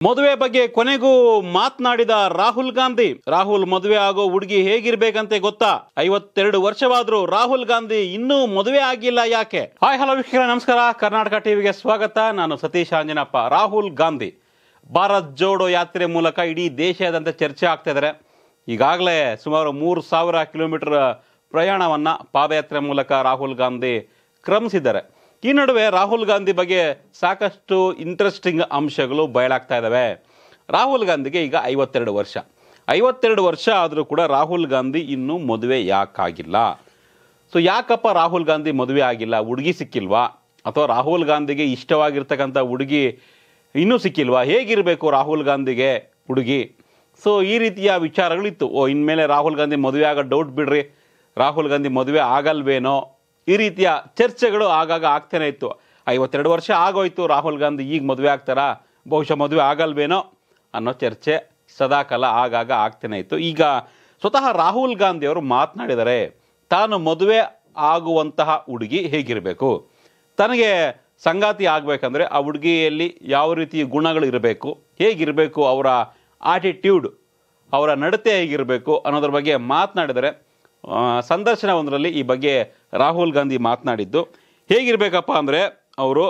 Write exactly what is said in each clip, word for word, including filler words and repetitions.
ಮದುವೆ ಬಗ್ಗೆ ಕೊನೆಗೂ ಮಾತನಾಡಿದ ರಾಹುಲ್ ಗಾಂಧಿ. ರಾಹುಲ್ ಮದುವೆ ಆಗೋ ಹುಡುಗಿ ಹೇಗಿರ್ಬೇಕಂತೆ ಗೊತ್ತಾ? ಐವತ್ತೆರಡು ವರ್ಷವಾದ್ರೂ ರಾಹುಲ್ ಗಾಂಧಿ ಇನ್ನೂ ಮದುವೆ ಆಗಿಲ್ಲ ಯಾಕೆ? ಹಾಯ್ ಹಲೋ ವೀಕ್ಷಕರೇ, ನಮಸ್ಕಾರ. ಕರ್ನಾಟಕ ಟಿವಿಗೆ ಸ್ವಾಗತ. ನಾನು ಸತೀಶ್ ಆಂಜನಪ್ಪ. ರಾಹುಲ್ ಗಾಂಧಿ ಭಾರತ್ ಜೋಡೋ ಯಾತ್ರೆ ಮೂಲಕ ಇಡೀ ದೇಶಾದ್ಯಂತ ಚರ್ಚೆ ಆಗ್ತಾ ಇದ್ದಾರೆ. ಈಗಾಗಲೇ ಸುಮಾರು ಮೂರು ಸಾವಿರ ಕಿಲೋಮೀಟರ್ ಪ್ರಯಾಣವನ್ನ ಪಾದಯಾತ್ರೆ ಮೂಲಕ ರಾಹುಲ್ ಗಾಂಧಿ ಕ್ರಮಿಸಿದ್ದಾರೆ. ಈ ನಡುವೆ ರಾಹುಲ್ ಗಾಂಧಿ ಬಗ್ಗೆ ಸಾಕಷ್ಟು ಇಂಟ್ರೆಸ್ಟಿಂಗ್ ಅಂಶಗಳು ಬಯಲಾಗ್ತಾ ಇದ್ದಾವೆ. ರಾಹುಲ್ ಗಾಂಧಿಗೆ ಈಗ ಐವತ್ತೆರಡು ವರ್ಷ ಐವತ್ತೆರಡು ವರ್ಷ ಆದರೂ ಕೂಡ ರಾಹುಲ್ ಗಾಂಧಿ ಇನ್ನೂ ಮದುವೆ ಯಾಕಾಗಿಲ್ಲ? ಸೊ ಯಾಕಪ್ಪ ರಾಹುಲ್ ಗಾಂಧಿ ಮದುವೆ ಆಗಿಲ್ಲ? ಹುಡುಗಿ ಸಿಕ್ಕಿಲ್ವಾ? ಅಥವಾ ರಾಹುಲ್ ಗಾಂಧಿಗೆ ಇಷ್ಟವಾಗಿರ್ತಕ್ಕಂಥ ಹುಡುಗಿ ಇನ್ನೂ ಸಿಕ್ಕಿಲ್ವಾ? ಹೇಗಿರಬೇಕು ರಾಹುಲ್ ಗಾಂಧಿಗೆ ಹುಡುಗಿ? ಸೊ ಈ ರೀತಿಯ ವಿಚಾರಗಳಿತ್ತು. ಓ ಇನ್ಮೇಲೆ ರಾಹುಲ್ ಗಾಂಧಿ ಮದುವೆ ಆಗೋ ಡೌಟ್ ಬಿಡ್ರಿ, ರಾಹುಲ್ ಗಾಂಧಿ ಮದುವೆ ಆಗಲ್ವೇನೋ, ಈ ರೀತಿಯ ಚರ್ಚೆಗಳು ಆಗಾಗ ಆಗ್ತಾನೆ ಇತ್ತು. ಐವತ್ತೆರಡು ವರ್ಷ ಆಗೋಯ್ತು, ರಾಹುಲ್ ಗಾಂಧಿ ಈಗ ಮದುವೆ ಆಗ್ತಾರಾ, ಬಹುಶಃ ಮದುವೆ ಆಗಲ್ವೇನೋ ಅನ್ನೋ ಚರ್ಚೆ ಸದಾಕಾಲ ಆಗಾಗ ಆಗ್ತಾನೆ ಇತ್ತು. ಈಗ ಸ್ವತಃ ರಾಹುಲ್ ಗಾಂಧಿ ಅವರು ಮಾತನಾಡಿದರೆ ತಾನು ಮದುವೆ ಆಗುವಂತಹ ಹುಡುಗಿ ಹೇಗಿರಬೇಕು, ತನಗೆ ಸಂಗಾತಿ ಆಗಬೇಕಂದ್ರೆ ಆ ಹುಡುಗಿಯಲ್ಲಿ ಯಾವ ರೀತಿ ಗುಣಗಳು ಇರಬೇಕು, ಹೇಗಿರಬೇಕು, ಅವರ ಆಟಿಟ್ಯೂಡ್, ಅವರ ನಡತೆ ಹೇಗಿರಬೇಕು ಅನ್ನೋದ್ರ ಬಗ್ಗೆ ಮಾತನಾಡಿದರೆ ಸಂದರ್ಶನ ಒಂದರಲ್ಲಿ ಈ ಬಗ್ಗೆ ರಾಹುಲ್ ಗಾಂಧಿ ಮಾತನಾಡಿದ್ದು ಹೇಗಿರಬೇಕಪ್ಪ ಅಂದರೆ, ಅವರು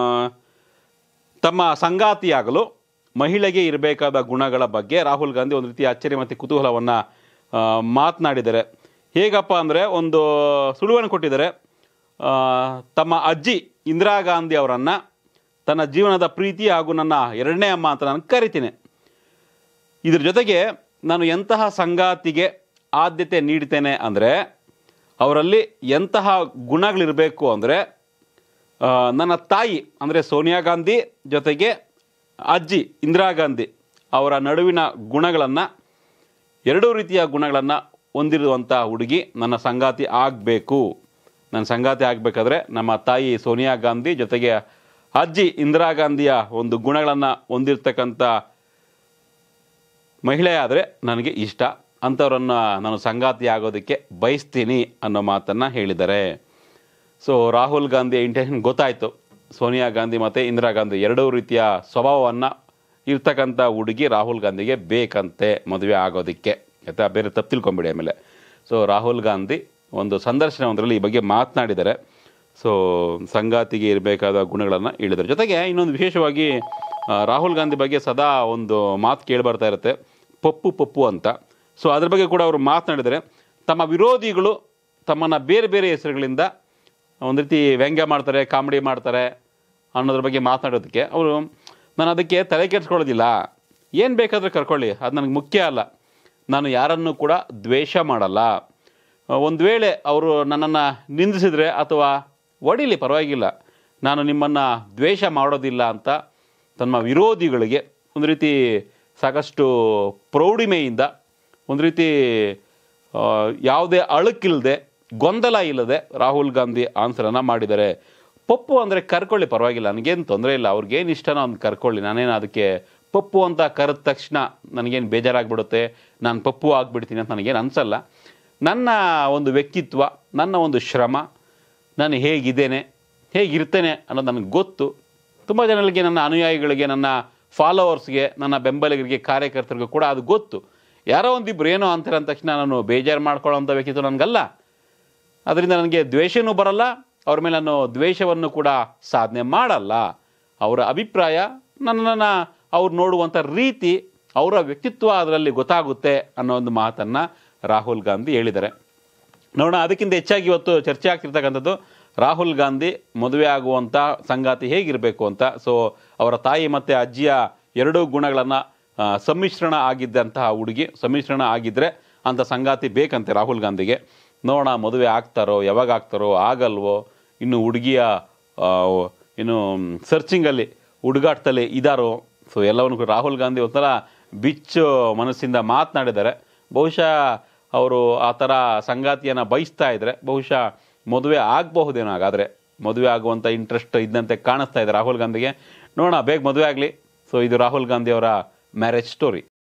ತಮ್ಮ ಸಂಗಾತಿಯಾಗಲು ಮಹಿಳೆಗೆ ಇರಬೇಕಾದ ಗುಣಗಳ ಬಗ್ಗೆ ರಾಹುಲ್ ಗಾಂಧಿ ಒಂದು ರೀತಿಯ ಅಚ್ಚರಿ ಮತ್ತು ಕುತೂಹಲವನ್ನು ಮಾತನಾಡಿದ್ದಾರೆ. ಹೇಗಪ್ಪ ಅಂದರೆ, ಒಂದು ಸುಳುವನ್ನು ಕೊಟ್ಟಿದ್ದಾರೆ. ತಮ್ಮ ಅಜ್ಜಿ ಇಂದಿರಾ ಗಾಂಧಿ ಅವರನ್ನು ತನ್ನ ಜೀವನದ ಪ್ರೀತಿ ಹಾಗೂ ನನ್ನ ಎರಡನೇ ಅಮ್ಮ ಅಂತ ನಾನು ಕರಿತೀನಿ. ಇದ್ರ ಜೊತೆಗೆ ನಾನು ಎಂತಹ ಸಂಗಾತಿಗೆ ಆದ್ಯತೆ ನೀಡ್ತೇನೆ ಅಂದರೆ, ಅವರಲ್ಲಿ ಎಂತಹ ಗುಣಗಳಿರಬೇಕು ಅಂದರೆ, ನನ್ನ ತಾಯಿ ಅಂದರೆ ಸೋನಿಯಾ ಗಾಂಧಿ ಜೊತೆಗೆ ಅಜ್ಜಿ ಇಂದಿರಾ ಗಾಂಧಿ ಅವರ ನಡುವಿನ ಗುಣಗಳನ್ನು, ಎರಡೂ ರೀತಿಯ ಗುಣಗಳನ್ನು ಹೊಂದಿರುವಂಥ ಹುಡುಗಿ ನನ್ನ ಸಂಗಾತಿ ಆಗಬೇಕು. ನನ್ನ ಸಂಗಾತಿ ಆಗಬೇಕಾದ್ರೆ ನಮ್ಮ ತಾಯಿ ಸೋನಿಯಾ ಗಾಂಧಿ ಜೊತೆಗೆ ಅಜ್ಜಿ ಇಂದಿರಾ ಗಾಂಧಿಯ ಒಂದು ಗುಣಗಳನ್ನು ಹೊಂದಿರತಕ್ಕಂಥ ಮಹಿಳೆ ಆದರೆ ನನಗೆ ಇಷ್ಟ, ಅಂಥವ್ರನ್ನು ನಾನು ಸಂಗಾತಿ ಆಗೋದಕ್ಕೆ ಬಯಸ್ತೀನಿ ಅನ್ನೋ ಮಾತನ್ನು ಹೇಳಿದ್ದಾರೆ. ಸೊ ರಾಹುಲ್ ಗಾಂಧಿಯ ಇಂಟೆನ್ಷನ್ ಗೊತ್ತಾಯಿತು. ಸೋನಿಯಾ ಗಾಂಧಿ ಮತ್ತು ಇಂದಿರಾ ಗಾಂಧಿ ಎರಡೂ ರೀತಿಯ ಸ್ವಭಾವವನ್ನು ಇರ್ತಕ್ಕಂಥ ಹುಡುಗಿ ರಾಹುಲ್ ಗಾಂಧಿಗೆ ಬೇಕಂತೆ ಮದುವೆ ಆಗೋದಕ್ಕೆ, ಆಯಿತಾ? ಬೇರೆ ತಪ್ಪು ತಿಳ್ಕೊಂಬಿಡಿ ಆಮೇಲೆ. ಸೊ ರಾಹುಲ್ ಗಾಂಧಿ ಒಂದು ಸಂದರ್ಶನ ಒಂದರಲ್ಲಿ ಈ ಬಗ್ಗೆ ಮಾತನಾಡಿದ್ದಾರೆ. ಸೊ ಸಂಗಾತಿಗೆ ಇರಬೇಕಾದ ಗುಣಗಳನ್ನು ಹೇಳಿದ್ದಾರೆ. ಜೊತೆಗೆ ಇನ್ನೊಂದು ವಿಶೇಷವಾಗಿ ರಾಹುಲ್ ಗಾಂಧಿ ಬಗ್ಗೆ ಸದಾ ಒಂದು ಮಾತು ಕೇಳಿಬರ್ತಾ ಇರುತ್ತೆ, ಪಪ್ಪು ಪಪ್ಪು ಅಂತ. ಸೊ ಅದ್ರ ಬಗ್ಗೆ ಕೂಡ ಅವರು ಮಾತನಾಡಿದರೆ, ತಮ್ಮ ವಿರೋಧಿಗಳು ತಮ್ಮನ್ನು ಬೇರೆ ಬೇರೆ ಹೆಸರುಗಳಿಂದ ಒಂದು ರೀತಿ ವ್ಯಂಗ್ಯ ಮಾಡ್ತಾರೆ, ಕಾಮಿಡಿ ಮಾಡ್ತಾರೆ ಅನ್ನೋದ್ರ ಬಗ್ಗೆ ಮಾತನಾಡೋದಕ್ಕೆ ಅವರು, ನಾನು ಅದಕ್ಕೆ ತಲೆ ಕೆಡಿಸ್ಕೊಳ್ಳೋದಿಲ್ಲ, ಏನು ಬೇಕಾದರೂ ಕರ್ಕೊಳ್ಳಿ, ಅದು ನನಗೆ ಮುಖ್ಯ ಅಲ್ಲ, ನಾನು ಯಾರನ್ನೂ ಕೂಡ ದ್ವೇಷ ಮಾಡಲ್ಲ. ಒಂದು ವೇಳೆ ಅವರು ನನ್ನನ್ನು ನಿಂದಿಸಿದರೆ ಅಥವಾ ಹೊಡಿಲಿ, ಪರವಾಗಿಲ್ಲ, ನಾನು ನಿಮ್ಮನ್ನು ದ್ವೇಷ ಮಾಡೋದಿಲ್ಲ ಅಂತ ತಮ್ಮ ವಿರೋಧಿಗಳಿಗೆ ಒಂದು ರೀತಿ ಸಾಕಷ್ಟು ಪ್ರೌಢಿಮೆಯಿಂದ, ಒಂದು ರೀತಿ ಯಾವುದೇ ಅಳುಕಿಲ್ಲದೆ, ಗೊಂದಲ ಇಲ್ಲದೆ ರಾಹುಲ್ ಗಾಂಧಿ ಆನ್ಸರನ್ನು ಮಾಡಿದ್ದಾರೆ. ಪಪ್ಪು ಅಂದರೆ ಕರ್ಕೊಳ್ಳಿ, ಪರವಾಗಿಲ್ಲ, ನನಗೇನು ತೊಂದರೆ ಇಲ್ಲ, ಅವ್ರಿಗೇನು ಇಷ್ಟನೋ ಅವ್ನು ಕರ್ಕೊಳ್ಳಿ, ನಾನೇನು ಅದಕ್ಕೆ ಪಪ್ಪು ಅಂತ ಕರೆದ ತಕ್ಷಣ ನನಗೇನು ಬೇಜಾರಾಗ್ಬಿಡುತ್ತೆ, ನಾನು ಪಪ್ಪು ಆಗಿಬಿಡ್ತೀನಿ ಅಂತ ನನಗೇನು ಅನಿಸಲ್ಲ. ನನ್ನ ಒಂದು ವ್ಯಕ್ತಿತ್ವ, ನನ್ನ ಒಂದು ಶ್ರಮ, ನಾನು ಹೇಗಿದ್ದೇನೆ, ಹೇಗಿರ್ತೇನೆ ಅನ್ನೋದು ನನಗೆ ಗೊತ್ತು. ತುಂಬ ಜನಗಳಿಗೆ, ನನ್ನ ಅನುಯಾಯಿಗಳಿಗೆ, ನನ್ನ ಫಾಲೋವರ್ಸ್ಗೆ, ನನ್ನ ಬೆಂಬಲಿಗರಿಗೆ, ಕಾರ್ಯಕರ್ತರಿಗೂ ಕೂಡ ಅದು ಗೊತ್ತು. ಯಾರೋ ಒಂದಿಬ್ಬರು ಏನೋ ಅಂತಾರೆ ಅಂದ ತಕ್ಷಣ ನಾನು ಬೇಜಾರು ಮಾಡ್ಕೊಳ್ಳೋಂಥ ವ್ಯಕ್ತಿತ್ವ ನನಗಲ್ಲ. ಅದರಿಂದ ನನಗೆ ದ್ವೇಷವೂ ಬರಲ್ಲ, ಅವ್ರ ಮೇಲೆ ನಾನು ದ್ವೇಷವನ್ನು ಕೂಡ ಸಾಧನೆ ಮಾಡಲ್ಲ. ಅವರ ಅಭಿಪ್ರಾಯ, ನನ್ನನ್ನು ಅವ್ರು ನೋಡುವಂಥ ರೀತಿ, ಅವರ ವ್ಯಕ್ತಿತ್ವ ಅದರಲ್ಲಿ ಗೊತ್ತಾಗುತ್ತೆ ಅನ್ನೋ ಒಂದು ಮಾತನ್ನು ರಾಹುಲ್ ಗಾಂಧಿ ಹೇಳಿದ್ದಾರೆ. ನೋಡೋಣ, ಅದಕ್ಕಿಂತ ಹೆಚ್ಚಾಗಿ ಇವತ್ತು ಚರ್ಚೆ ಆಗ್ತಿರ್ತಕ್ಕಂಥದ್ದು ರಾಹುಲ್ ಗಾಂಧಿ ಮದುವೆ ಆಗುವಂಥ ಸಂಗಾತಿ ಹೇಗಿರಬೇಕು ಅಂತ. ಸೊ ಅವರ ತಾಯಿ ಮತ್ತು ಅಜ್ಜಿಯ ಎರಡೂ ಗುಣಗಳನ್ನು ಸಮ್ಮಿಶ್ರಣ ಆಗಿದ್ದಂತಹ ಹುಡುಗಿ, ಸಮ್ಮಿಶ್ರಣ ಆಗಿದ್ದರೆ ಅಂಥ ಸಂಗಾತಿ ಬೇಕಂತೆ ರಾಹುಲ್ ಗಾಂಧಿಗೆ. ನೋಡೋಣ, ಮದುವೆ ಆಗ್ತಾರೋ, ಯಾವಾಗ ಆಗ್ತಾರೋ, ಆಗಲ್ವೋ, ಇನ್ನು ಹುಡುಗಿಯ ಇನ್ನು ಸರ್ಚಿಂಗಲ್ಲಿ, ಹುಡುಗಾಟದಲ್ಲಿ ಇದ್ದಾರೋ. ಸೊ ಎಲ್ಲವನ್ನು ರಾಹುಲ್ ಗಾಂಧಿ ಒಂಥರ ಬಿಚ್ಚು ಮನಸ್ಸಿಂದ ಮಾತನಾಡಿದ್ದಾರೆ. ಬಹುಶಃ ಅವರು ಆ ಥರ ಸಂಗಾತಿಯನ್ನು ಬಯಸ್ತಾ ಇದ್ದರೆ ಬಹುಶಃ ಮದುವೆ ಆಗಬಹುದೇನೋ. ಹಾಗಾದರೆ ಮದುವೆ ಆಗುವಂಥ ಇಂಟ್ರೆಸ್ಟ್ ಇದ್ದಂತೆ ಕಾಣಿಸ್ತಾ ಇದೆ ರಾಹುಲ್ ಗಾಂಧಿಗೆ. ನೋಡೋಣ, ಬೇಗ ಮದುವೆ ಆಗಲಿ. ಸೊ ಇದು ರಾಹುಲ್ ಗಾಂಧಿ ಅವರ ಮ್ಯಾರೇಜ್ ಸ್ಟೋರಿ.